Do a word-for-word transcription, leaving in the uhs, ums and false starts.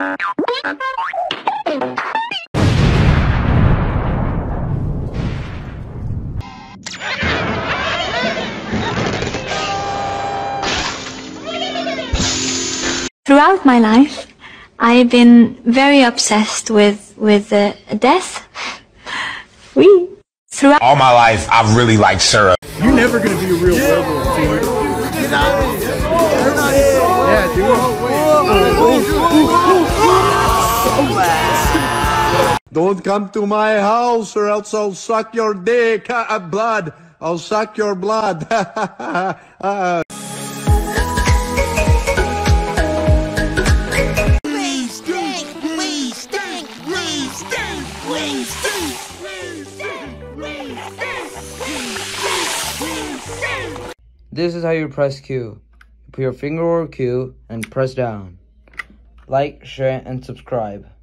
Throughout my life, I've been very obsessed with with uh, death. We throughout all my life, I've really liked syrup. You're never gonna be a real liberal, dude. Yeah, dude. Don't come to my house or else I'll suck your dick. Uh, blood. I'll suck your blood. uh. This is how you press Q. You put your finger over Q and press down. Like, share, and subscribe.